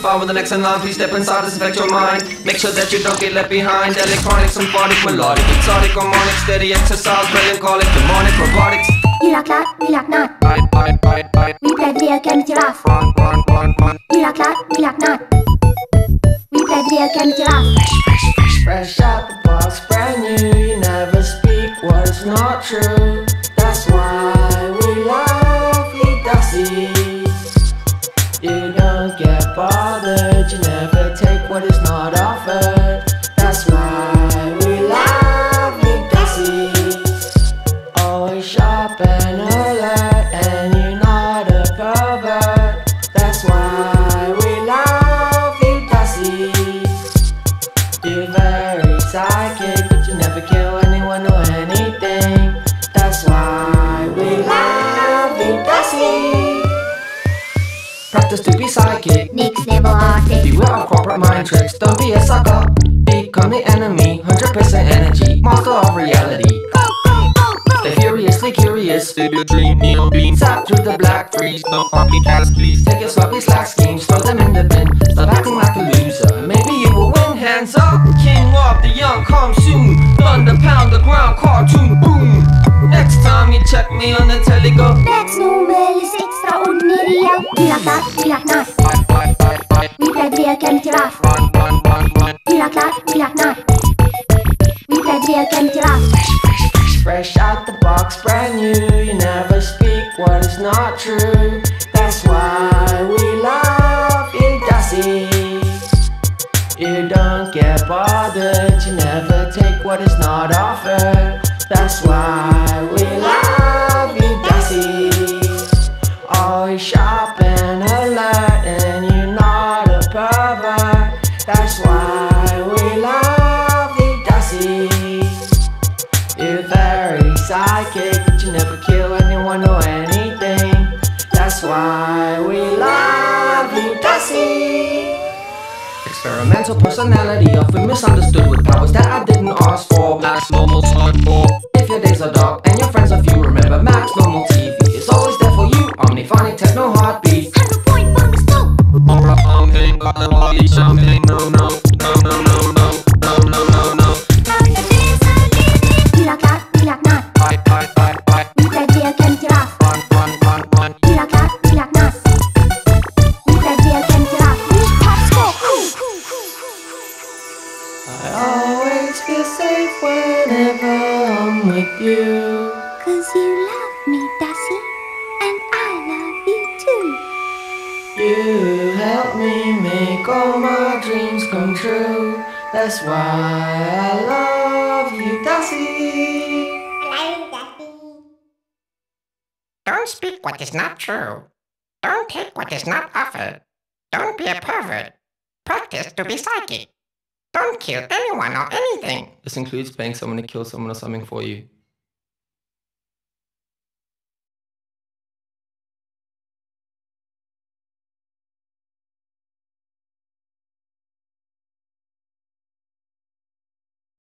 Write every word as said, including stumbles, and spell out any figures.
far with the next in line. Please step inside, disinfect your mind. Make sure that you don't get left behind. Electronic, symphonic, melodic, exotic, harmonic, steady exercise, melancholic, demonic, robotics. You like that, we like not. I, I, I, I. We play video games giraffe. Run, run, run, run. You like that, we like not. We play video games giraffe. Fresh out the box, brand new. You never speak what is not true. That's why we love you, Dusty. You don't get bothered. You never take what is not offered. That's why we love you, Dusty. Always sharp and alert, and you're not a pervert. That's why we love you, Dusty. You're very psychic, but you never kill anyone or anything. That's why we love you, Dusty. Practice to be psychic. Next level artist. Beware of corporate mind tricks. Don't be a sucker. Become the enemy. one hundred percent energy. Master of reality. Go, go, go, go. Stay furiously curious. Stay your dream, neon beam. Zap through the black freeze. No copycats, please. Take your sloppy slack schemes. Throw them in the bin. Stop acting like a loser. Maybe you will win. Hands up, king of the young, come soon. Thunder pound the ground, cartoon, boom. Next time you check me on the telly, go. Next nummer is extraordinary. You like that, we like not. I, I, I, I. We play video games giraffe. Run, run, run, run. You like that, we like not. We play video games giraffe. Fresh out the box, brand new. You never speak what is not true. That's why we love you, Dusty. You don't get bothered. You never take what is not offered. That's why we love you, Dusty. Always sharp and alert, and you're not a pervert. That's why we love you, Dusty. You're very psychic, but you never kill anyone or anything. That's why we love you, Dusty. Experimental personality, often misunderstood with powers that I didn't ask for. Max normal time for. If your days are dark and your friends are few, remember Max Normal T V is always there for you. Omniphonic techno heartbeat. Hundred point bonus too. Aura pumping, got the body jumping. No, no, no, no, no, no, no, no, no, no. You like that, we like not. I, I, I, I. We play video games giraffe. Run, run, run, run. You like that, we like not. We play video games giraffe. We top score. I always feel safe whenever I'm with you. Cause you love me, Dusty. And I love you too. You help me make all my dreams come true. That's why I love you, Dusty. Don't speak what is not true. Don't take what is not offered. Don't be a pervert. Practice to be psychic. Don't kill anyone or anything. This includes paying someone to kill someone or something for you.